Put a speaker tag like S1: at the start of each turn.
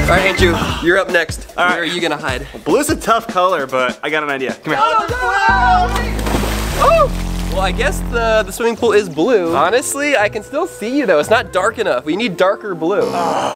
S1: All right, Andrew, you're up next.
S2: All right.
S1: Where are you gonna hide?
S2: Blue's a tough color, but I got an idea. Come here.
S1: Oh! Well, I guess the swimming pool is blue. Honestly, I can still see you though. It's not dark enough. We need darker blue.